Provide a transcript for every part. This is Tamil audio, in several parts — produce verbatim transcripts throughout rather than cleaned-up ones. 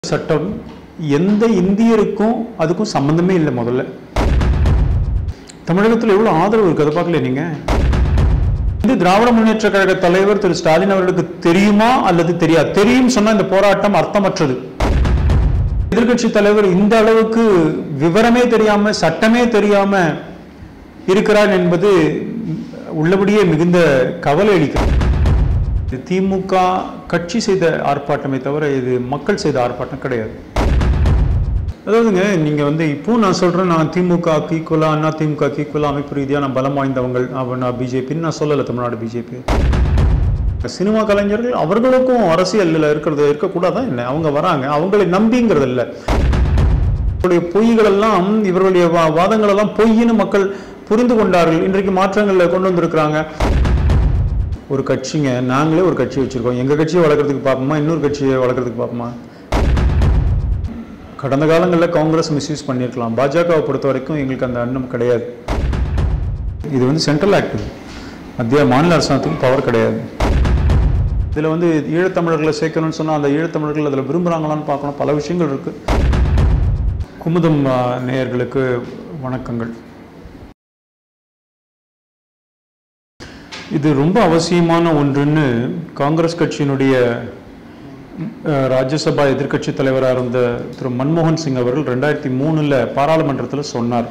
சட்டம் எந்த இந்தியருக்கும் அதுக்கும் சம்பந்தமே இல்லை. முதல்ல தமிழகத்தில் எவ்வளவு ஆதரவு இருக்கு அதை பார்க்கல. நீங்க இந்த திராவிட முன்னேற்ற கழக தலைவர் திரு ஸ்டாலின் அவர்களுக்கு தெரியுமா அல்லது தெரியாது? தெரியும் சொன்னா இந்த போராட்டம் அர்த்தமற்றது. எதிர்கட்சி தலைவர் இந்த அளவுக்கு விவரமே தெரியாம சட்டமே தெரியாம இருக்கிறார் என்பது உள்ளபடியே மிகுந்த கவலை அளிக்கிறது. திமுக கட்சி செய்த ஆர்ப்பாட்டமே தவிர இது மக்கள் செய்த ஆர்ப்பாட்டம் கிடையாது. அதாவதுங்க, நீங்க வந்து இப்போ நான் சொல்றேன், நான் திமுக ஈக்குவலா அண்ணா திமுக ஈக்குவலா அமைப்பு ரீதியாக நான் பலம் வாய்ந்தவங்கள் நான் பிஜேபின்னு நான் சொல்லலை. தமிழ்நாடு பிஜேபி சினிமா கலைஞர்கள் அவர்களுக்கும் அரசியல் இருக்கிறது இருக்கக்கூடாதான் என்ன? அவங்க வராங்க, அவங்களை நம்பிங்கிறது இல்லை. இவருடைய பொய்கள் எல்லாம் இவர்களுடைய வாதங்கள் எல்லாம் பொய்ன்னு மக்கள் புரிந்து கொண்டார்கள். இன்றைக்கு மாற்றங்களை கொண்டு வந்திருக்கிறாங்க. ஒரு கட்சிங்க, நாங்களே ஒரு கட்சி வச்சிருக்கோம். எங்க கட்சியை வளர்க்கறதுக்கு பார்ப்போமா, இன்னொரு கட்சியை வளர்க்கறதுக்கு பார்ப்போமா? கடந்த காலங்களில் காங்கிரஸ் மிஸ்யூஸ் பண்ணியிருக்கலாம். பாஜகவை பொறுத்த வரைக்கும் எங்களுக்கு அந்த எண்ணம் கிடையாது. இது வந்து சென்ட்ரல் ஆக்ட், மத்திய மாநில அரசாங்கத்துக்கு பவர் கிடையாது. இதில் வந்து ஈழத்தமிழர்களை சேர்க்கணும்னு சொன்னால் அந்த ஈழத்தமிழர்கள் அதில் விரும்புகிறாங்களான்னு பார்க்கணும். பல விஷயங்கள் இருக்கு. குமுதம் நேயர்களுக்கு வணக்கங்கள். இது ரொம்ப அவசியமான ஒன்றுன்னு காங்கிரஸ் கட்சியினுடைய ராஜ்யசபா எதிர்கட்சி தலைவராக இருந்த திரு மன்மோகன் சிங் அவர்கள் ரெண்டாயிரத்தி மூணுல பாராளுமன்றத்தில் சொன்னார்.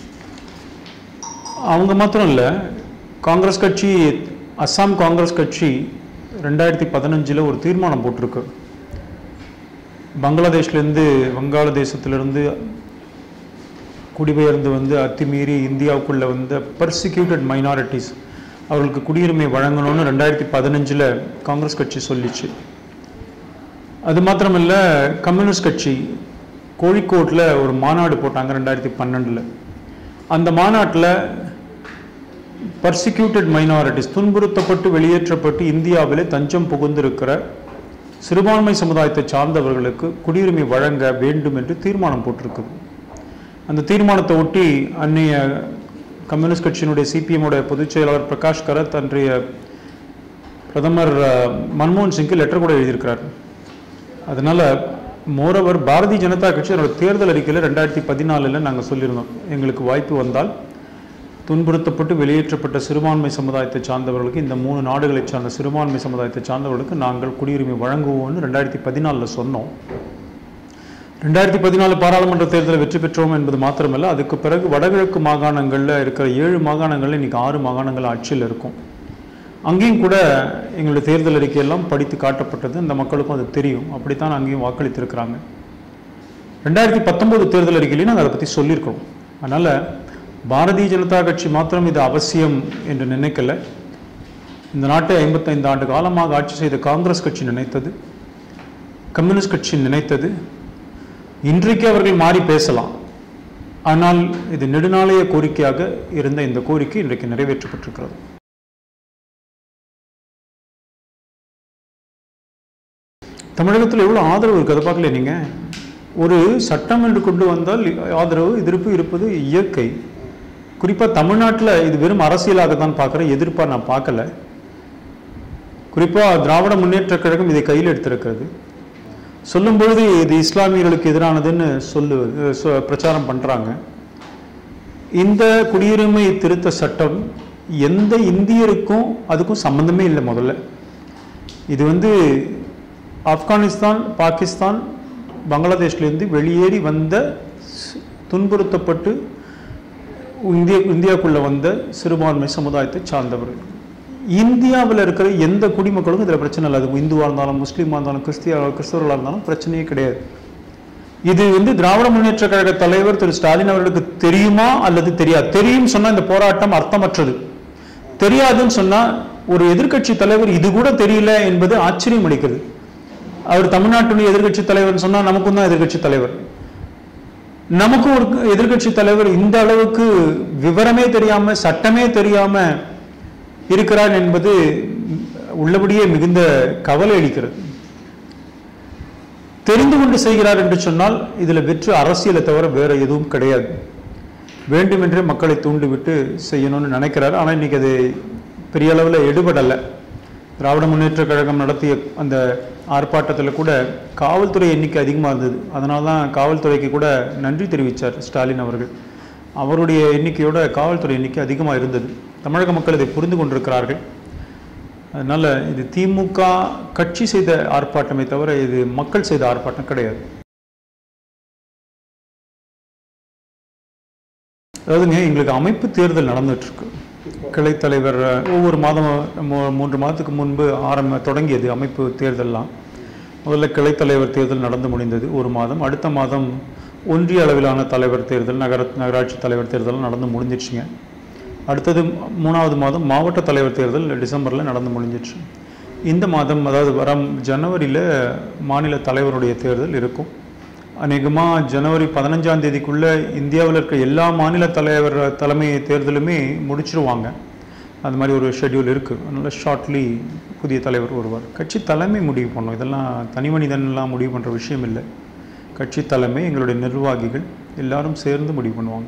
அவங்க மாத்திரம் இல்லை, காங்கிரஸ் கட்சி, அஸ்ஸாம் காங்கிரஸ் கட்சி ரெண்டாயிரத்தி பதினஞ்சில் ஒரு தீர்மானம் போட்டிருக்கு. பங்களாதேஷ்லேருந்து வங்காளதேசத்திலிருந்து குடிபெயர்ந்து வந்து அத்துமீறி இந்தியாவுக்குள்ள வந்து பர்சிக்யூட்டட் மைனாரிட்டிஸ் அவர்களுக்கு குடியுரிமை வழங்கணும்னு ரெண்டாயிரத்தி பதினஞ்சில் காங்கிரஸ் கட்சி சொல்லிச்சு. அது மாத்திரமில்ல, கம்யூனிஸ்ட் கட்சி கோழிக்கோட்டில் ஒரு மாநாடு போட்டாங்க ரெண்டாயிரத்தி பன்னெண்டில். அந்த மாநாட்டில் பர்சிக்யூட்டட் மைனாரிட்டிஸ், துன்புறுத்தப்பட்டு வெளியேற்றப்பட்டு இந்தியாவிலே தஞ்சம் புகுந்திருக்கிற சிறுபான்மை சமுதாயத்தை சார்ந்தவர்களுக்கு குடியுரிமை வழங்க வேண்டும் என்று தீர்மானம் போட்டிருக்குது. அந்த தீர்மானத்தை ஒட்டி அன்னைய கம்யூனிஸ்ட் கட்சியினுடைய சிபிஎம்முடைய பொதுச் செயலாளர் பிரகாஷ் கரத் அன்றைய பிரதமர் மன்மோகன் சிங்க்கு லெட்டர் கூட எழுதியிருக்கிறார். அதனால மோரோவர் பாரதிய ஜனதா கட்சி அதோட தேர்தல் அறிக்கையில் ரெண்டாயிரத்தி பதினாலில் நாங்கள் சொல்லியிருந்தோம், எங்களுக்கு வாய்ப்பு வந்தால் துன்புறுத்தப்பட்டு வெளியேற்றப்பட்ட சிறுபான்மை சமுதாயத்தை சார்ந்தவர்களுக்கு, இந்த மூணு நாடுகளை சார்ந்த சிறுபான்மை சமுதாயத்தை சார்ந்தவர்களுக்கு நாங்கள் குடியுரிமை வழங்குவோம்னு ரெண்டாயிரத்தி பதினாலில் சொன்னோம். ரெண்டாயிரத்தி பதினாலு பாராளுமன்ற தேர்தலில் வெற்றி பெற்றோம் என்பது மாத்திரமல்ல, அதுக்கு பிறகு வடகிழக்கு மாகாணங்களில் இருக்கிற ஏழு மாகாணங்களில் இன்னைக்கு ஆறு மாகாணங்கள் ஆட்சியில் இருக்கும். அங்கேயும் கூட எங்களுடைய தேர்தல் அறிக்கையெல்லாம் படித்து காட்டப்பட்டது. இந்த மக்களுக்கும் அது தெரியும். அப்படித்தான் அங்கேயும் வாக்களித்திருக்கிறாங்க. ரெண்டாயிரத்தி பத்தொன்பது தேர்தல் அறிக்கையிலையும் நாங்கள் அதை பற்றி சொல்லியிருக்கிறோம். அதனால் பாரதிய ஜனதா கட்சி மாத்திரம் இது அவசியம் என்று நினைக்கல. இந்த நாட்டை ஐம்பத்தைந்து ஆண்டு காலமாக ஆட்சி செய்த காங்கிரஸ் கட்சி நினைத்தது, கம்யூனிஸ்ட் கட்சி நினைத்தது. இன்றைக்கு அவர்கள் மாறி பேசலாம், ஆனால் இது நெடுநாளைய கோரிக்கையாக இருந்த இந்த கோரிக்கை இன்றைக்கு நிறைவேற்றப்பட்டிருக்கிறது. தமிழகத்தில் எவ்வளோ ஆதரவு இருக்குது அதை பார்க்கல. நீங்கள் ஒரு சட்டம் என்று கொண்டு வந்தால் ஆதரவு எதிர்ப்பு இருப்பது இயற்கை. குறிப்பாக தமிழ்நாட்டில் இது வெறும் அரசியலாக தான் பார்க்குறேன், எதிர்ப்பாக நான் பார்க்கல. குறிப்பாக திராவிட முன்னேற்ற கழகம் இதை கையில் எடுத்திருக்கிறது. சொல்லும் பொழுது இது இஸ்லாமியர்களுக்கு எதிரானதுன்னு சொல்லு பிரச்சாரம் பண்ணுறாங்க. இந்த குடியுரிமை திருத்த சட்டம் எந்த இந்தியருக்கும் அதுக்கும் சம்பந்தமே இல்லை. முதல்ல இது வந்து ஆப்கானிஸ்தான், பாகிஸ்தான், பங்களாதேஷ்லேருந்து வெளியேறி வந்த துன்புறுத்தப்பட்டு இந்திய இந்தியாவுக்குள்ளே வந்த சிறுபான்மை சமுதாயத்தை சார்ந்தவர்கள். இந்தியாவில் இருக்கிற எந்த குடிமக்களுக்கும் இதில் பிரச்சனை இல்லை. அது இந்துவாக இருந்தாலும், முஸ்லீமாக இருந்தாலும், கிறிஸ்தியா கிறிஸ்தவர்களாக இருந்தாலும் பிரச்சனையே கிடையாது. இது வந்து திராவிட முன்னேற்ற கழக தலைவர் திரு ஸ்டாலின் அவர்களுக்கு தெரியுமா அல்லது தெரியாது? தெரியும் சொன்னால் இந்த போராட்டம் அர்த்தமற்றது. தெரியாதுன்னு சொன்னால் ஒரு எதிர்கட்சி தலைவர் இது கூட தெரியல என்பது ஆச்சரியம் அளிக்கிறது. அவர் தமிழ்நாட்டுடைய எதிர்கட்சி தலைவர் சொன்னால் நமக்கும் தான் எதிர்கட்சி தலைவர். நமக்கும் ஒரு எதிர்கட்சி தலைவர் இந்த அளவுக்கு விவரமே தெரியாம சட்டமே தெரியாம இருக்கிறார் என்பது உள்ளபடியே மிகுந்த கவலை அளிக்கிறது. தெரிந்து கொண்டு செய்கிறார் என்று சொன்னால் இதுல வெற்று அரசியலை தவிர வேற எதுவும் கிடையாது. வேண்டுமென்றே மக்களை தூண்டிவிட்டு செய்யணும்னு நினைக்கிறார். ஆனால் இன்னைக்கு அது பெரிய அளவில் எடுபடலை. திராவிட முன்னேற்ற கழகம் நடத்திய அந்த ஆர்ப்பாட்டத்தில் கூட காவல்துறை எண்ணிக்கை அதிகமாக இருந்தது. அதனால தான் காவல்துறைக்கு கூட நன்றி தெரிவித்தார் ஸ்டாலின் அவர்கள். அவருடைய எண்ணிக்கையோட காவல்துறை எண்ணிக்கை அதிகமாக இருந்தது. தமிழக மக்கள் இதை புரிந்து கொண்டிருக்கிறார்கள். அதனால் இது திமுக கட்சி செய்த ஆர்ப்பாட்டமே தவிர இது மக்கள் செய்த ஆர்ப்பாட்டம் கிடையாது. அதாவதுங்க, எங்களுக்கு அமைப்பு தேர்தல் நடந்துகிட்ருக்கு. கிளைத் தலைவர் ஒவ்வொரு மாதம் மூன்று மாதத்துக்கு முன்பு ஆரம்ப தொடங்கியது அமைப்பு தேர்தல்லாம். முதல்ல கிளைத் தலைவர் தேர்தல் நடந்து முடிந்தது ஒரு மாதம். அடுத்த மாதம் ஒன்றிய அளவிலான தலைவர் தேர்தல், நகர நகராட்சி தலைவர் தேர்தல் நடந்து முடிஞ்சிடுச்சுங்க. அடுத்தது மூணாவது மாதம் மாவட்ட தலைவர் தேர்தல் டிசம்பரில் நடந்து முடிஞ்சிடுச்சு. இந்த மாதம், அதாவது வரும் ஜனவரியில் மாநில தலைவருடைய தேர்தல் இருக்கும். அநேகமாக ஜனவரி பதினஞ்சாம் தேதிக்குள்ளே இந்தியாவில் இருக்க எல்லா மாநில தலைவர் தலைமை தேர்தலுமே முடிச்சிருவாங்க. அது மாதிரி ஒரு ஷெட்யூல் இருக்குது. அதனால் ஷார்ட்லி புதிய தலைவர் வருவார். கட்சி தலைமை முடிவு பண்ணும். இதெல்லாம் தனி மனிதன்லாம் முடிவு பண்ணுற விஷயம் இல்லை. கட்சி தலைமை, எங்களுடைய நிர்வாகிகள் எல்லாரும் சேர்ந்து முடிவு பண்ணுவாங்க.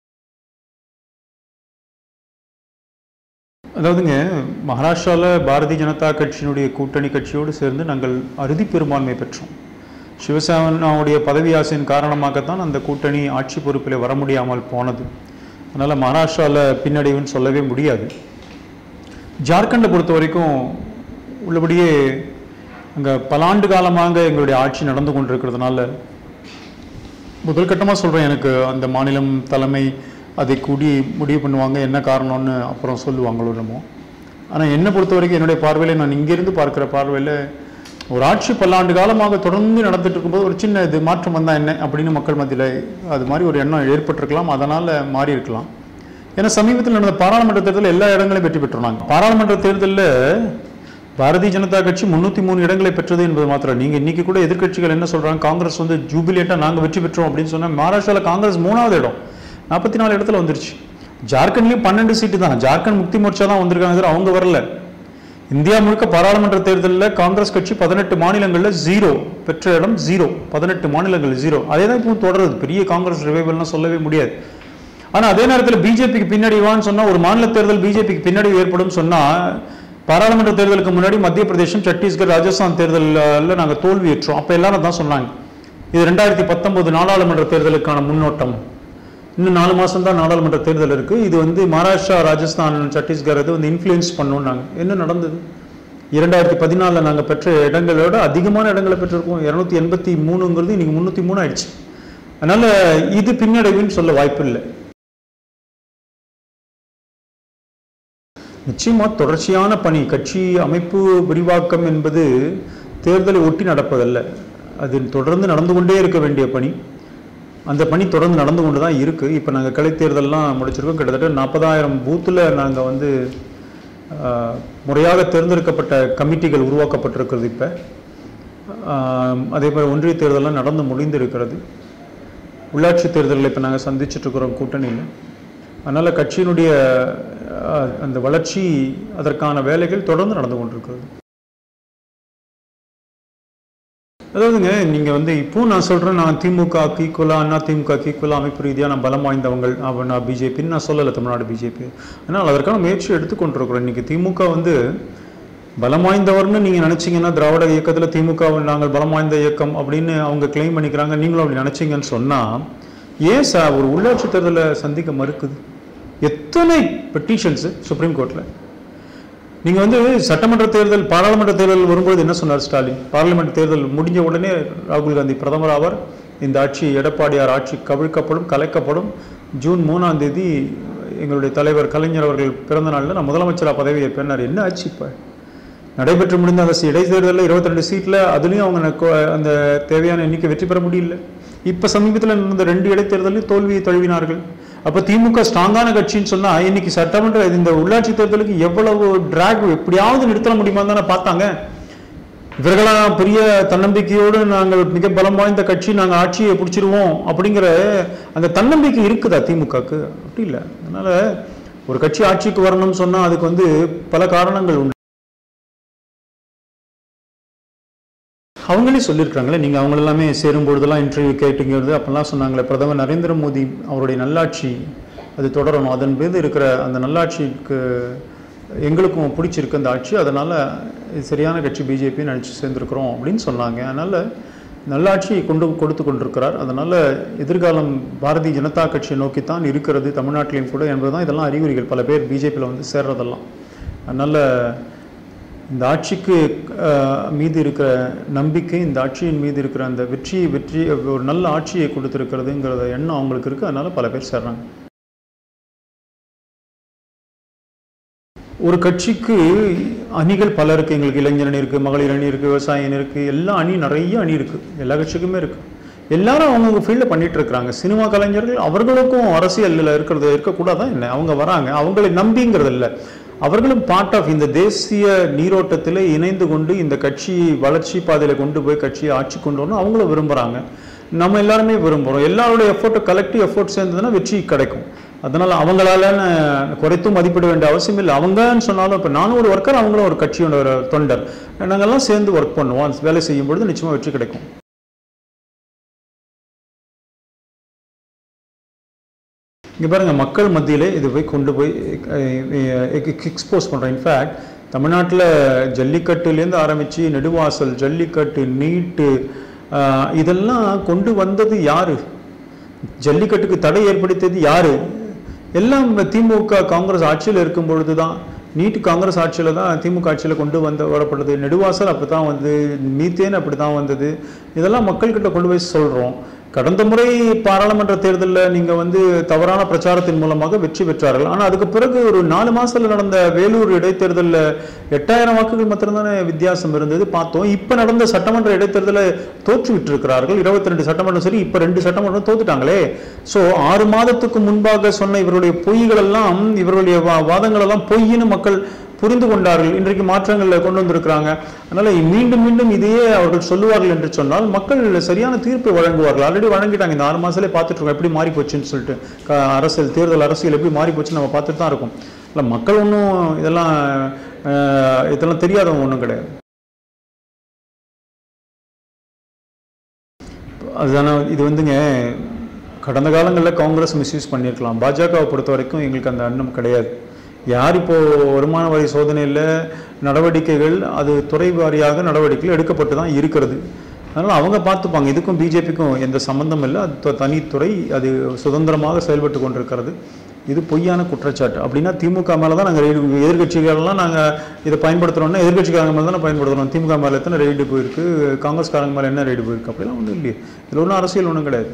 அதாவதுங்க, மகாராஷ்டிராவில் பாரதிய ஜனதா கட்சியினுடைய கூட்டணி கட்சியோடு சேர்ந்து நாங்கள் அறுதி பெரும்பான்மை பெற்றோம். சிவசேனாவுடைய பதவி ஆசையின் காரணமாகத்தான் அந்த கூட்டணி ஆட்சி பொறுப்பில் வர முடியாமல் போனது. அதனால் மகாராஷ்டிராவில் பின்னடைவுன்னு சொல்லவே முடியாது. ஜார்க்கண்டை பொறுத்த வரைக்கும் உள்ளபடியே அங்கே பல ஆண்டு காலமாக எங்களுடைய ஆட்சி நடந்து கொண்டிருக்கிறதுனால முதல் கட்டமாக சொல்கிறேன், எனக்கு அந்த மாநிலம் தலைமை அதை கூடி முடிவு பண்ணுவாங்க, என்ன காரணம்னு அப்புறம் சொல்லுவாங்களோ என்னமோ. ஆனால் என்னை பொறுத்த வரைக்கும் என்னுடைய பார்வையில், நான் இங்கேருந்து பார்க்குற பார்வையில், ஒரு ஆட்சி பல்லாண்டு காலமாக தொடர்ந்து நடந்துட்டு இருக்கும்போது ஒரு சின்ன இது மாற்றம் வந்தால் என்ன அப்படின்னு மக்கள் மத்தியில் அது மாதிரி ஒரு எண்ணம் ஏற்பட்டிருக்கலாம். அதனால் மாறி இருக்கலாம். ஏன்னா சமீபத்தில் நடந்த பாராளுமன்ற தேர்தலில் எல்லா இடங்களையும் வெற்றி பெற்றுனாங்க. பாராளுமன்ற தேர்தலில் பாரதிய ஜனதா கட்சி முந்நூற்றி மூணு இடங்களை பெற்றது என்பது மாத்திரம். நீங்கள் இன்றைக்கி கூட எதிர்கட்சிகள் என்ன சொல்கிறாங்க, காங்கிரஸ் வந்து ஜூபிலேட்டாக நாங்கள் வெற்றி பெற்றோம் அப்படின்னு சொன்னால், மகாராஷ்டிராவில் காங்கிரஸ் மூணாவது இடம், நாற்பத்தி நாலு இடத்துல வந்துருச்சு. ஜார்க்கண்ட்லேயும் பன்னெண்டு சீட்டு தான். ஜார்க்கண்ட் முக்தி மோர்ச்சா தான் வந்திருக்காங்க, அவங்க வரல. இந்தியா முழுக்க பாராளுமன்ற தேர்தலில் காங்கிரஸ் கட்சி பதினெட்டு மாநிலங்களில் ஜீரோ பெற்ற இடம், ஜீரோ. பதினெட்டு மாநிலங்கள் ஜீரோ. அதே தான் இப்போ தொடருது. பெரிய காங்கிரஸ் ரிவைவல்னால் சொல்லவே முடியாது. ஆனால் அதே நேரத்தில் பிஜேபிக்கு பின்னடைவான்னு சொன்னால், ஒரு மாநில தேர்தல் பிஜேபிக்கு பின்னடைவு ஏற்படும் சொன்னால், பாராளுமன்ற தேர்தலுக்கு முன்னாடி மத்திய பிரதேசம், சத்தீஸ்கர், ராஜஸ்தான் தேர்தலில் நாங்கள் தோல்வியேற்றோம். அப்போ எல்லாரும் தான் சொன்னாங்க, இது ரெண்டாயிரத்தி பத்தொன்பது நாடாளுமன்ற தேர்தலுக்கான முன்னோட்டம். இன்னும் நாலு மாதம் தான் நாடாளுமன்ற தேர்தல் இருக்குது. இது வந்து மகாராஷ்டிரா, ராஜஸ்தான், சத்தீஸ்கர் இது வந்து இன்ஃப்ளூயன்ஸ் பண்ணோன்னாங்க. என்ன நடந்தது? இரண்டாயிரத்தி பதினாலில் நாங்கள் பெற்ற இடங்களோட அதிகமான இடங்களை பெற்றிருக்கோம். இரநூத்தி எண்பத்தி மூணுங்கிறது இன்னைக்கு முந்நூற்றி மூணு ஆயிடுச்சு. அதனால் இது பின்னடைவுன்னு சொல்ல வாய்ப்பு இல்லை. நிச்சயமாக தொடர்ச்சியான பணி, கட்சி அமைப்பு விரிவாக்கம் என்பது தேர்தலை ஒட்டி நடப்பதல்ல. அது தொடர்ந்து நடந்து கொண்டே இருக்க வேண்டிய பணி. அந்த பணி தொடர்ந்து நடந்து கொண்டு தான் இருக்குது. இப்போ நாங்கள் கிளை தேர்தல்லாம் முடிச்சிருக்கோம். கிட்டத்தட்ட நாற்பதாயிரம் பூத்தில் நாங்கள் வந்து முறையாக தேர்ந்தெடுக்கப்பட்ட கமிட்டிகள் உருவாக்கப்பட்டிருக்கிறது. இப்போ அதே போல் ஒன்றிய தேர்தலாம் நடந்து முடிந்திருக்கிறது. உள்ளாட்சி தேர்தலில் இப்போ நாங்கள் சந்திச்சிட்ருக்கிறோம் கூட்டணியில். அதனால் கட்சியினுடைய அந்த வளர்ச்சி, அதற்கான வேலைகள் தொடர்ந்து நடந்து கொண்டிருக்கிறது. அதாவதுங்க, நீங்கள் வந்து இப்போ நான் சொல்கிறேன், நான் திமுக ஈக்குவலாக, அண்ணா திமுக ஈக்குவலாக அமைப்பு ரீதியாக நான் பலம் வாய்ந்தவங்கள், நான் பிஜேபின்னு நான் சொல்லலை, தமிழ்நாடு பிஜேபி. ஆனால் அதற்கான முயற்சி எடுத்துக்கொண்டிருக்கிறோம். இன்றைக்கி திமுக வந்து பலம் வாய்ந்தவர்னு நீங்கள் நினச்சிங்கன்னா, திராவிட இயக்கத்தில் திமுக நாங்கள் பலம் வாய்ந்த இயக்கம் அப்படின்னு அவங்க கிளைம் பண்ணிக்கிறாங்க, நீங்களும் அப்படி நினச்சிங்கன்னு சொன்னால், ஏன் சார் ஒரு உள்ளாட்சி தேர்தலை சந்திக்க மறுக்குது? எத்தனை பெட்டிஷன்ஸு சுப்ரீம் கோர்ட்டில். நீங்கள் வந்து சட்டமன்ற தேர்தல், பாராளுமன்ற தேர்தல் வரும்போது என்ன சொன்னார் ஸ்டாலின்? பார்லிமெண்ட் தேர்தல் முடிஞ்ச உடனே ராகுல் காந்தி பிரதமர் ஆவார், இந்த ஆட்சி எடப்பாடியார் ஆட்சி கவிழ்க்கப்படும், கலைக்கப்படும், ஜூன் மூணாம் தேதி எங்களுடைய தலைவர் கலைஞர் அவர்கள் பிறந்த நாளில் நான் முதலமைச்சராக பதவி ஏற்பேன்னார். என்ன ஆச்சு? இப்போ நடைபெற்று முடிந்த அந்த இடைத்தேர்தலில் இருபத்தி ரெண்டு சீட்டில் அதுலேயும் அவங்க அந்த தேவையான எண்ணிக்கை வெற்றி பெற முடியல. இப்போ சமீபத்தில் நடந்த ரெண்டு இடைத்தேர்தலையும் தோல்வியை தழுவினார்கள். அப்போ திமுக ஸ்ட்ராங்கான கட்சின்னு சொன்னால், இன்னைக்கு சட்டமன்ற இந்த உள்ளாட்சி தேர்தலுக்கு எவ்வளவு டிராக் எப்படியாவது நிறுத்த முடியுமா தானே பார்த்தாங்க. இவர்களாம் பெரிய தன்னம்பிக்கையோடு நாங்கள் மிக பலம் வாய்ந்த கட்சி, நாங்கள் ஆட்சியை பிடிச்சிருவோம் அப்படிங்கிற அந்த தன்னம்பிக்கை இருக்குதா திமுகக்கு? அப்படி இல்லை. அதனால் ஒரு கட்சி ஆட்சிக்கு வரணும்னு சொன்னால் அதுக்கு வந்து பல காரணங்கள் உண்டு. அவங்களே சொல்லியிருக்காங்களே, நீங்கள் அவங்கள எல்லாமே சேரும்பொழுதெல்லாம் இன்டர்வியூ கேட்டுங்கிறது அப்போல்லாம் சொன்னாங்களே, பிரதமர் நரேந்திர மோடி அவருடைய நல்லாட்சி அது தொடரணும், அதன் மீது இருக்கிற அந்த நல்லாட்சிக்கு எங்களுக்கும் பிடிச்சிருக்கு அந்த ஆட்சி, அதனால் சரியான கட்சி பிஜேபி நினச்சி சேர்ந்துருக்குறோம் அப்படின்னு சொன்னாங்க. அதனால் நல்லாட்சியை கொண்டு கொடுத்து கொண்டிருக்கிறார். அதனால் எதிர்காலம் பாரதிய ஜனதா கட்சியை நோக்கித்தான் இருக்கிறது தமிழ்நாட்டிலையும் கூட என்பதுதான் இதெல்லாம் அறிகுறிகள். பல பேர் பிஜேபியில் வந்து சேர்றதெல்லாம். அதனால் இந்த ஆட்சிக்கு மீது இருக்கிற நம்பிக்கை, இந்த ஆட்சியின் மீது இருக்கிற அந்த வெற்றி வெற்றி ஒரு நல்ல ஆட்சியை கொடுத்துருக்கிறதுங்கிறத எண்ணம் அவங்களுக்கு இருக்குது. அதனால் பல பேர் சேர்றாங்க. ஒரு கட்சிக்கு அணிகள் பல இருக்குது. எங்களுக்கு இளைஞர் அணி இருக்குது, மகளிர் அணி இருக்குது, விவசாய அணி இருக்குது, எல்லா அணி நிறைய அணி இருக்குது. எல்லா கட்சிக்குமே இருக்குது. எல்லாரும் அவங்கவுங்க ஃபீல்டில் பண்ணிகிட்டு இருக்கிறாங்க. சினிமா கலைஞர்கள் அவர்களுக்கும் அரசியலில் இருக்கிறது இருக்கக்கூடாதான் என்ன, அவங்க வராங்க, அவங்களை நம்பிங்கிறது இல்லை. அவர்களும் பார்ட் ஆஃப் இந்த தேசிய நீரோட்டத்தில் இணைந்து கொண்டு இந்த கட்சி வளர்ச்சி பாதையில் கொண்டு போய் கட்சியை ஆட்சி கொண்டு வரணும் அவங்களும் விரும்புகிறாங்க. நம்ம எல்லாருமே விரும்புகிறோம். எல்லாருடைய எஃபோர்ட்டு கலெக்டிவ் எஃபோர்ட் சேர்ந்ததுன்னா வெற்றி கிடைக்கும். அதனால் அவங்களால குறைத்தும் மதிப்பிட வேண்டிய அவசியம் இல்லை. அவங்கன்னு சொன்னாலும் இப்போ நானும் ஒரு ஒர்க்கர், அவங்களும் ஒரு கட்சியோட ஒரு தொண்டர், நாங்கள்லாம் சேர்ந்து ஒர்க் பண்ணுவோம். வேலை செய்யும் பொழுது நிச்சயமாக வெற்றி கிடைக்கும். இங்கே பாருங்கள், மக்கள் மத்தியிலே இது போய் கொண்டு போய் எக்ஸ்போஸ் பண்ணுறோம். இன்ஃபேக்ட் தமிழ்நாட்டில் ஜல்லிக்கட்டுலேருந்து ஆரம்பித்து நெடுவாசல், ஜல்லிக்கட்டு, நீட்டு, இதெல்லாம் கொண்டு வந்தது யார்? ஜல்லிக்கட்டுக்கு தடை ஏற்படுத்தியது யார்? எல்லாம் திமுக காங்கிரஸ் ஆட்சியில் இருக்கும் பொழுது தான். நீட்டு காங்கிரஸ் ஆட்சியில் தான் திமுக ஆட்சியில் கொண்டு வந்து வரப்பட்டது. நெடுவாசல் அப்படி தான் வந்தது, மீத்தேன் அப்படி தான் வந்தது. இதெல்லாம் மக்கள்கிட்ட கொண்டு போய் சொல்கிறோம். கடந்த முறை பாராளுமன்ற தேர்தலில் நீங்கள் வந்து தவறான பிரச்சாரத்தின் மூலமாக வெற்றி பெற்றார்கள். ஆனால் அதுக்கு பிறகு ஒரு நாலு மாதத்தில் நடந்த வேலூர் இடைத்தேர்தலில் எட்டாயிரம் வாக்குகள் மாத்திரம்தானே வித்தியாசம் இருந்தது பார்த்தோம். இப்போ நடந்த சட்டமன்ற இடைத்தேர்தலை தோற்று விட்டிருக்கிறார்கள். இருபத்தி ரெண்டு சட்டமன்றம் சரி, இப்போ ரெண்டு சட்டமன்றம் தோத்துட்டாங்களே. ஸோ ஆறு மாதத்துக்கு முன்பாக சொன்ன இவருடைய பொய்கள் எல்லாம், இவருடைய வாதங்கள் எல்லாம் பொய்ன்னு மக்கள் புரிந்து கொண்டார்கள். இன்றைக்கு மாற்றங்களை கொண்டு வந்திருக்கிறாங்க. அதனால் மீண்டும் மீண்டும் இதையே அவர்கள் சொல்லுவார்கள் என்று சொன்னால் மக்கள் சரியான தீர்ப்பை வழங்குவார்கள். ஆல்ரெடி வழங்கிட்டாங்க. இந்த ஆறு மாதத்துலேயே பார்த்துட்டு இருக்கோம் எப்படி மாறி போச்சுன்னு சொல்லிட்டு. அரசியல் தேர்தல் அரசியல் எப்படி மாறி போச்சுன்னு நம்ம பார்த்துட்டு தான் இருக்கோம். இல்லை மக்கள் ஒன்றும் இதெல்லாம் இதெல்லாம் தெரியாதவங்க ஒன்றும் கிடையாது. அதுதானே இது வந்துங்க, கடந்த காலங்களில் காங்கிரஸ் மிஸ்யூஸ் பண்ணியிருக்கலாம். பாஜகவை பொறுத்த வரைக்கும் எங்களுக்கு அந்த எண்ணம் கிடையாது. யார் இப்போது வருமான வரி சோதனையில் நடவடிக்கைகள், அது துறை வாரியாக நடவடிக்கைகள் எடுக்கப்பட்டு தான் இருக்கிறது. அதனால் அவங்க பார்த்துப்பாங்க. இதுக்கும் பிஜேபிக்கும் எந்த சம்மந்தம் இல்லை. அது தனித்துறை, அது சுதந்திரமாக செயல்பட்டு கொண்டிருக்கிறது. இது பொய்யான குற்றச்சாட்டு. அப்படின்னா திமுக மேலே தான் நாங்கள் ரெய்டு, எதிர்கட்சிகளெல்லாம் நாங்கள் இதை பயன்படுத்துகிறோம்னா எதிர்கட்சிக்காரங்க மேலே தானே பயன்படுத்துகிறோம். திமுக மேலே எத்தனை ரெய்டு போயிருக்கு, காங்கிரஸ்காரங்க மேலே என்ன ரெய்டு போயிருக்கு, அப்படிலாம் ஒன்றும் இல்லையே. இதில் ஒன்றும் அரசியல் ஒன்றும் கிடையாது.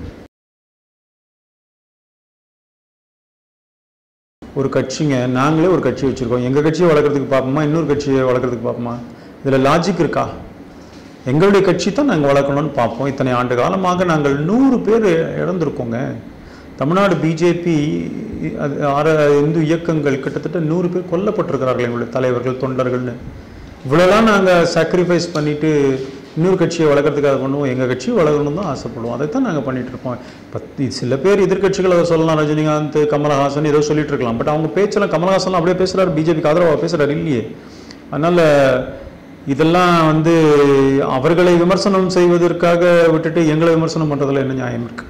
ஒரு கட்சிங்க, நாங்களே ஒரு கட்சி வச்சுருக்கோம். எங்கள் கட்சியை வளர்க்குறதுக்கு பார்ப்போமா, இன்னொரு கட்சியை வளர்க்குறதுக்கு பார்ப்போமா? இதில் லாஜிக் இருக்கா? எங்களுடைய கட்சி தான் நாங்கள் வளர்க்கணும்னு பார்ப்போம். இத்தனை ஆண்டு காலமாக நாங்கள் நூறு பேர் இழந்திருக்கோங்க. தமிழ்நாடு பிஜேபி ஆர இந்து இயக்கங்கள் கிட்டத்தட்ட நூறு பேர் கொல்லப்பட்டிருக்கிறார்கள், எங்களுடைய தலைவர்கள், தொண்டர்கள்னு. இவ்வளோலாம் நாங்கள் சாக்ரிஃபைஸ் பண்ணிவிட்டு இன்னொரு கட்சியை வளர்க்குறதுக்காக பண்ணுவோம். எங்கள் கட்சியை வளர்க்கணும் தான் ஆசைப்படுவோம். அதை தான் நாங்கள் பண்ணிகிட்ருப்போம். பத்து சில பேர் எதிர்கட்சிகள் அதை சொல்லலாம், ரஜினிகாந்த், கமலஹாசன் ஏதோ சொல்லிட்டு இருக்கலாம். பட் அவங்க பேச்செல்லாம், கமலஹாசன்லாம் அப்படியே பேசுகிறாரு, பிஜேபிக்கு ஆதரவாக பேசுகிறாரு இல்லையே. அதனால் இதெல்லாம் வந்து அவர்களை விமர்சனம் செய்வதற்காக விட்டுட்டு எங்களை விமர்சனம் பண்ணுறதுல என்ன நியாயம் இருக்குது?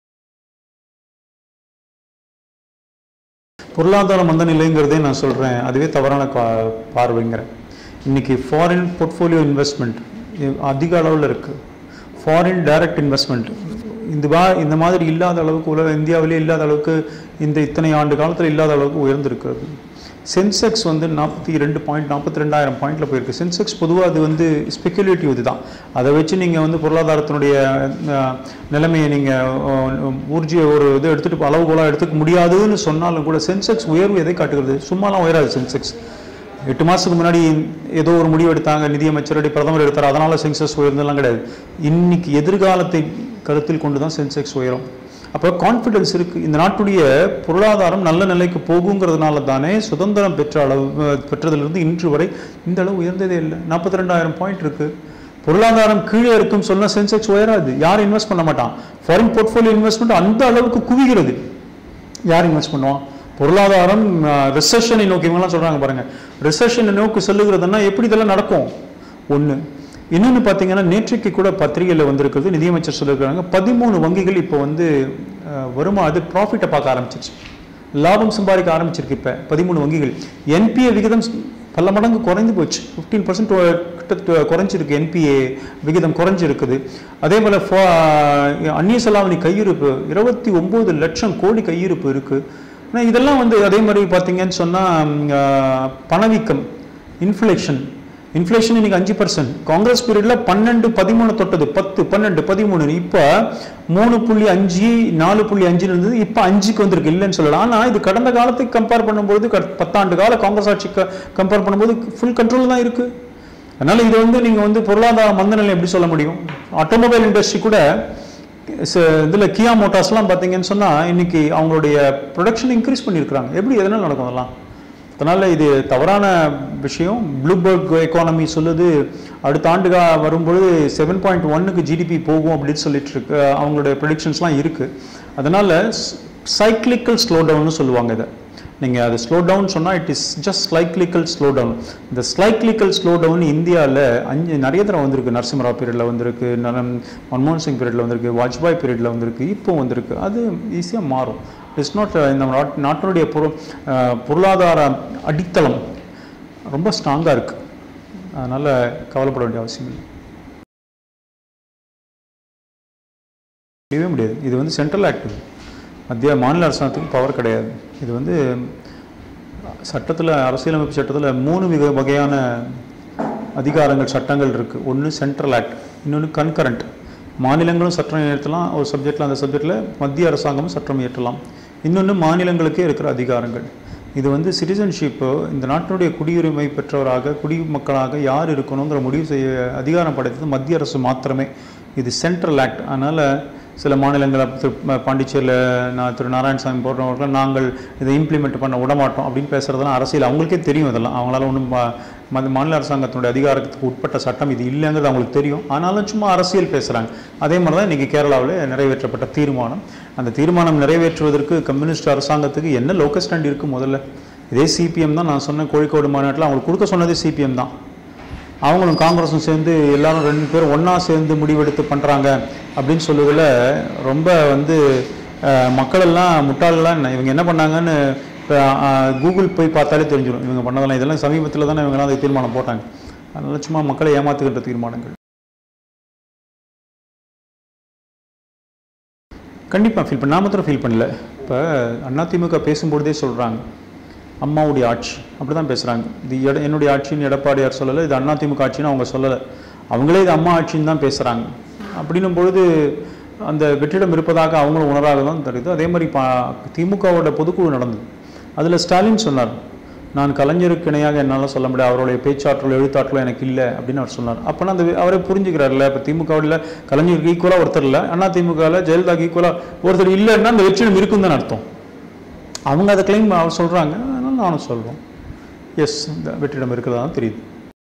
பொருளாதார மந்த நிலைங்கிறதே நான் சொல்கிறேன், அதுவே தவறான பார்வைங்கிறேன். இன்றைக்கி ஃபாரின் போர்ட்ஃபோலியோ இன்வெஸ்ட்மெண்ட் அதிக அளவில் இருக்குது. ஃபாரின் டைரக்ட் இன்வெஸ்ட்மெண்ட் இந்த வா இந்த மாதிரி இல்லாத அளவுக்கு, உலக இந்தியாவிலே இல்லாத அளவுக்கு, இந்த இத்தனை ஆண்டு காலத்தில் இல்லாத அளவுக்கு உயர்ந்திருக்கிறது. சென்செக்ஸ் வந்து நாற்பத்தி ரெண்டு பாயிண்ட் நாற்பத்தி ரெண்டாயிரம் பாயிண்டில் போயிருக்கு. சென்செக்ஸ் பொதுவாக அது வந்து ஸ்பெக்குலேட்டிவ் இது தான். அதை வச்சு நீங்கள் வந்து பொருளாதாரத்தினுடைய நிலைமையை நீங்கள் ஊர்ஜிய ஒரு இது எடுத்துகிட்டு அளவுகோலாக எடுத்துக்க முடியாதுன்னு சொன்னாலும் கூட சென்செக்ஸ் உயர்வு எதை காட்டுகிறது? சும்மாலாம் உயராது சென்செக்ஸ். எட்டு மாதத்துக்கு முன்னாடி ஏதோ ஒரு முடிவு எடுத்தாங்க, நிதியமைச்சரடி பிரதமர் எடுத்தார், அதனால் சென்செக்ஸ் உயர்ந்தெல்லாம் கிடையாது. இன்னைக்கு எதிர்காலத்தை கருத்தில் கொண்டு தான் சென்செக்ஸ் உயரும். அப்போ கான்ஃபிடன்ஸ் இருக்குது. இந்த நாட்டுடைய பொருளாதாரம் நல்ல நிலைக்கு போகுங்கிறதுனால தானே சுதந்திரம் பெற்ற அளவு பெற்றதிலிருந்து இன்று வரை இந்த அளவு உயர்ந்ததே இல்லை. நாற்பத்தி ரெண்டாயிரம் பாயிண்ட் இருக்குது. பொருளாதாரம் கீழே இருக்குன்னு சொன்னால் சென்செக்ஸ் உயராது. யார் இன்வெஸ்ட் பண்ண மாட்டான்? ஃபாரின் போர்ட்ஃபோலியோ இன்வெஸ்ட்மெண்ட் அந்த அளவுக்கு குவிகிறது. யார் இன்வெஸ்ட் பண்ணுவான்? பொருளாதாரம் ரிசெஷனை நோக்கி, இவங்கெல்லாம் சொல்கிறாங்க பாருங்கள், ரிசெஷனை நோக்கி செல்லுகிறதுனா எப்படி இதெல்லாம் நடக்கும்? ஒன்று. இன்னொன்று பார்த்தீங்கன்னா, நேற்றைக்கு கூட பத்திரிகையில் வந்திருக்கிறது, நிதியமைச்சர் சொல்லியிருக்கிறாங்க, பதிமூணு வங்கிகள் இப்போ வந்து வருமா அது ப்ராஃபிட்டை பார்க்க ஆரம்பிச்சிச்சு. லாபம் சம்பாதிக்க ஆரம்பிச்சிருக்கு. இப்போ பதிமூணு வங்கிகள் என்பிஏ விகிதம் பல மடங்கு குறைந்து போச்சு. ஃபிஃப்டீன் பர்சன்ட் கிட்ட குறைஞ்சிருக்கு, என்பிஏ விகிதம் குறைஞ்சிருக்குது. அதே போல் அந்நிய செலாவணி கையிருப்பு இருபத்தி ஒம்பது லட்சம் கோடி கையிருப்பு இருக்குது. ஆனால் இதெல்லாம் வந்து அதே மாதிரி பார்த்தீங்கன்னு சொன்னால் பணவீக்கம், இன்ஃப்ளேஷன் இன்ஃப்ளேஷன் இன்னைக்கு அஞ்சு பர்சன்ட். காங்கிரஸ் பீரியடில் பன்னெண்டு பதிமூணு தொட்டது, பத்து பன்னெண்டு பதிமூணு, இப்போ மூணு புள்ளி அஞ்சு நாலு புள்ளி அஞ்சுன்னு இருந்தது, இப்போ அஞ்சுக்கு வந்திருக்கு, இல்லைன்னு சொல்லலாம். ஆனால் இது கடந்த காலத்துக்கு கம்பேர் பண்ணும்போது, பத்தாண்டு கால காங்கிரஸ் ஆட்சி கம்பேர் பண்ணும்போது ஃபுல் கண்ட்ரோல் தான் இருக்குது. அதனால் இது வந்து நீங்கள் வந்து பொருளாதார மந்தநிலை எப்படி சொல்ல முடியும்? ஆட்டோமொபைல் இண்டஸ்ட்ரி கூட இதில் கியா மோட்டார்ஸ்லாம் பார்த்தீங்கன்னு சொன்னால் இன்னைக்கு அவங்களுடைய ப்ரொடக்ஷன் இன்க்ரீஸ் பண்ணியிருக்கிறாங்க. எப்படி எதனால் நடக்கும் அதெல்லாம்? அதனால் இது தவறான விஷயம். ப்ளூபர்க் எக்கானமி சொல்லுது அடுத்த ஆண்டுகா வரும்பொழுது செவன் பாயிண்ட் ஒன்னுக்கு ஜிடிபி போகும் அப்படின்னு சொல்லிட்டு இருக்கு. அவங்களுடைய ப்ரெடிக்ஷன்ஸ்லாம் இருக்குது. அதனால் சைக்ளிக்கல் ஸ்லோ டவுன்னு சொல்லுவாங்க. இதை நீங்கள் அது ஸ்லோ டவுன் சொன்னால் it is just cyclical slow down. இந்த சைக்ளிக்கல் ஸ்லோ டவுன் இந்தியாவில் அஞ்சு நிறைய தடவை வந்திருக்கு. நரசிம்மராவ் பீரியடில் வந்திருக்கு, மன்மோகன் சிங் பீரியடில் வந்திருக்கு, வாஜ்பாய் பீரியடில் வந்திருக்கு, இப்போ வந்திருக்கு. அது ஈஸியாக மாறும். இட்ஸ் நாட் இந்த நாட்டினுடைய பொரு பொருளாதார அடித்தளம் ரொம்ப ஸ்ட்ராங்காக இருக்குது. அதனால் கவலைப்பட வேண்டிய அவசியம் இல்லை. முடியவே முடியாது. இது வந்து சென்ட்ரல் ஆக்ட், மத்திய மாநில அரசாங்கத்துக்கு பவர் கிடையாது. இது வந்து சட்டத்தில், அரசியலமைப்பு சட்டத்தில் மூணு மிக வகையான அதிகாரங்கள், சட்டங்கள் இருக்குது. ஒன்று சென்ட்ரல் ஆக்ட், இன்னொன்று கன்கரண்ட். மாநிலங்களும் சட்டம் இயற்றலாம் ஒரு சப்ஜெக்டில், அந்த சப்ஜெக்டில் மத்திய அரசாங்கமும் சட்டம் இயற்றலாம். இன்னொன்று மாநிலங்களுக்கே இருக்கிற அதிகாரங்கள். இது வந்து சிட்டிசன்ஷிப்பு, இந்த நாட்டினுடைய குடியுரிமை பெற்றவராக, குடிமக்களாக யார் இருக்கணுங்கிற முடிவு செய்ய அதிகாரம் படைத்தது மத்திய அரசு மாத்திரமே. இது சென்ட்ரல் ஆக்ட். அதனால் சில மாநிலங்கள் திரு பாண்டிச்சேரியில் நான் திரு நாராயணசாமி போடுறவர்கள் நாங்கள் இதை இம்ப்ளிமெண்ட் பண்ண விடமாட்டோம் அப்படின்னு பேசுகிறதெல்லாம் அரசியல். அவங்களுக்கே தெரியும் இதெல்லாம். அவங்களால ஒன்றும் மாநில அரசாங்கத்தினுடைய அதிகாரத்துக்கு உட்பட்ட சட்டம் இது இல்லைங்கிறது அவங்களுக்கு தெரியும். ஆனாலும் சும்மா அரசியல் பேசுகிறாங்க. அதே மாதிரி தான் இன்றைக்கி கேரளாவில் நிறைவேற்றப்பட்ட தீர்மானம். அந்த தீர்மானம் நிறைவேற்றுவதற்கு கம்யூனிஸ்ட் அரசாங்கத்துக்கு என்ன லோக்கல் ஸ்டாண்ட் இருக்குது? முதல்ல இதே சிபிஎம் தான். நான் சொன்ன கோழிக்கோடு மாநாட்டில் அவங்களுக்கு கொடுக்க சொன்னதே சிபிஎம் தான். அவங்களும் காங்கிரஸும் சேர்ந்து எல்லாரும் ரெண்டு பேரும் ஒன்றா சேர்ந்து முடிவெடுத்து பண்ணுறாங்க அப்படின்னு சொல்லுவதில் ரொம்ப வந்து மக்களெல்லாம் முட்டாளெல்லாம் இவங்க என்ன பண்ணாங்கன்னு இப்போ கூகுள் போய் பார்த்தாலே தெரிஞ்சிடும் இவங்க பண்ணதெல்லாம். இதெல்லாம் சமீபத்தில் தானே இவங்கெல்லாம் அதை தீர்மானம் போட்டாங்க. அதனால சும்மா மக்களை ஏமாத்துக்கின்ற தீர்மானங்கள். கண்டிப்பாக ஃபீல் பண்ண, நான் மாத்திரம் ஃபீல் பண்ணல. இப்போ அதிமுக பேசும்பொழுதே சொல்கிறாங்க அம்மாவுடைய ஆட்சி, அப்படி தான் பேசுகிறாங்க. இது எட என்னுடைய ஆட்சின்னு எடப்பாடியார் சொல்லலை, இது அதிமுக ஆட்சின்னு அவங்க சொல்லலை. அவங்களே இது அம்மா ஆட்சின்னு தான் பேசுகிறாங்க. அப்படின்னும் பொழுது அந்த வெற்றிடம் இருப்பதாக அவங்களும் உணராக தான் தெரியுது. அதே மாதிரி பா திமுகவோட பொதுக்குழு நடந்தது. அதில் ஸ்டாலின் சொன்னார், நான் கலைஞருக்கு இணையாக என்னால் சொல்ல முடியாது, அவருடைய பேச்சாற்றலோ எழுத்தாற்றலோ எனக்கு இல்லை அப்படின்னு அவர் சொன்னார். அப்போனா அந்த அவரே புரிஞ்சுக்கிறார்ல. இப்போ திமுகவில் கலைஞருக்கு ஈக்குவலாக ஒருத்தர் இல்லை, அண்ணா திமுகவில் ஜெயலலிதாக்கு ஈக்குவலாக ஒருத்தர் இல்லைன்னா அந்த வெற்றிடம் இருக்குன்னு தான் அர்த்தம். அவங்க அதை கிளைம் அவர் சொல்கிறாங்க, அதனால் நானும் சொல்கிறோம் எஸ் இந்த வெற்றிடம் இருக்கிறதா தான் தெரியுது.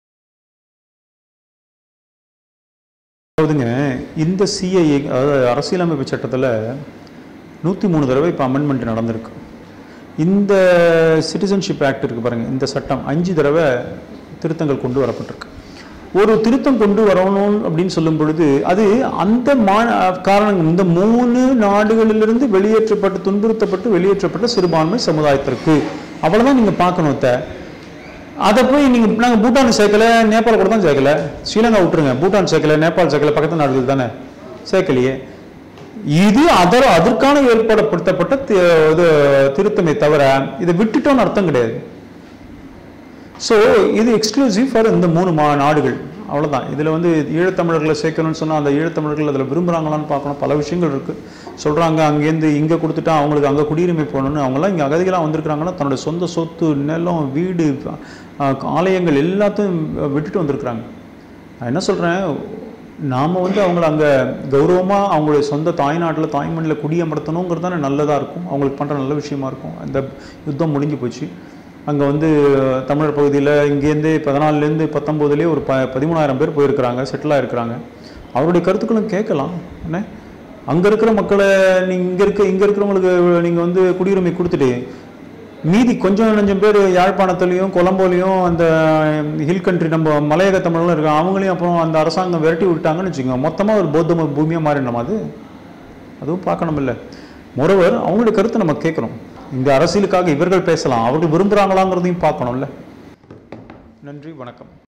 அதாவதுங்க இந்த சிஐஏ, அதாவது அரசியலமைப்பு சட்டத்தில் நூற்றி மூணு தடவை இப்போ அமெண்ட்மெண்ட் நடந்திருக்கு. இந்த சிட்டிசன்ஷிப் ஆக்ட் இருக்குது பாருங்கள், இந்த சட்டம் அஞ்சு தடவை திருத்தங்கள் கொண்டு வரப்பட்டிருக்கு. ஒரு திருத்தம் கொண்டு வரணும் அப்படின்னு சொல்லும் பொழுது அது அந்த மா காரணங்கள் இந்த மூணு நாடுகளிலிருந்து வெளியேற்றப்பட்டு துன்புறுத்தப்பட்டு வெளியேற்றப்பட்ட சிறுபான்மை சமுதாயத்திற்கு அவ்வளோதான் நீங்கள் பார்க்கணும். அதை போய் நீங்கள் நாங்கள் பூட்டான் சேர்க்கலை, நேபாள் கூட தான் சேர்க்கலை, ஸ்ரீலங்கா விட்டுருங்க, பூட்டான் சேர்க்கலை, நேபாள் சேர்க்கலை, பக்கத்து நாடுகள் தானே சேர்க்கலையே. இது அதர் அதற்கான ஏற்படுத்தப்பட்ட இது திருத்தமே தவிர இதை விட்டுட்டோன்னு அர்த்தம் கிடையாது. ஸோ இது எக்ஸ்க்ளூசிவ் ஃபார் இந்த மூணு மா நாடுகள் அவ்வளோதான். இதில் வந்து ஈழத்தமிழர்களை சேர்க்கணும்னு சொன்னால் அந்த ஈழத்தமிழர்கள் அதில் விரும்புகிறாங்களான்னு பார்க்கணும். பல விஷயங்கள் இருக்குது. சொல்கிறாங்க அங்கேருந்து இங்கே கொடுத்துட்டா அவங்களுக்கு அங்கே குடியுரிமை போகணுன்னு. அவங்களாம் இங்கே அகதிகளாக வந்திருக்கிறாங்கன்னா தன்னோட சொந்த சொத்து, நிலம், வீடு, ஆலயங்கள் எல்லாத்தையும் விட்டுட்டு வந்திருக்கிறாங்க. நான் என்ன சொல்கிறேன், நாம் வந்து அவங்கள அங்கே கௌரவமாக அவங்களுடைய சொந்த தாய்நாட்டில் தாய்மண்ணில் குடியமர்த்தணுங்கிறது தானே நல்லதாக இருக்கும், அவங்களுக்கு பண்ணுற நல்ல விஷயமா இருக்கும். அந்த யுத்தம் முடிஞ்சு போச்சு. அங்கே வந்து தமிழர் பகுதியில் இங்கேருந்து பதினாலுலேருந்து பத்தொம்போதுலேயே ஒரு ப பதிமூணாயிரம் பேர் போயிருக்கிறாங்க, செட்டிலாக இருக்கிறாங்க. அவருடைய கருத்துக்களும் கேட்கலாம். என்ன அங்கே இருக்கிற மக்களை நீங்கள் இங்கே இருக்க இங்கே இருக்கிறவங்களுக்கு நீங்கள் வந்து குடியுரிமை கொடுத்துட்டு மீதி கொஞ்சம் நஞ்சம் பேர் யாழ்ப்பாணத்துலேயும் கொலம்போலையும் அந்த ஹில் கண்ட்ரி நம்ம மலையக தமிழ்லாம் இருக்காங்க, அவங்களையும் அப்புறம் அந்த அரசாங்கம் விரட்டி விட்டாங்கன்னு வச்சுக்கோங்க, மொத்தமாக ஒரு பௌத்த பூமியாக மாறினோம். அது அதுவும் பார்க்கணும் இல்லை. மொரவர் அவங்களுடைய கருத்தை நம்ம கேட்குறோம். இந்த அரசியலுக்காக இவர்கள் பேசலாம், அவர்கள் விரும்புகிறாங்களாங்கிறதையும் பார்க்கணும்ல. நன்றி, வணக்கம்.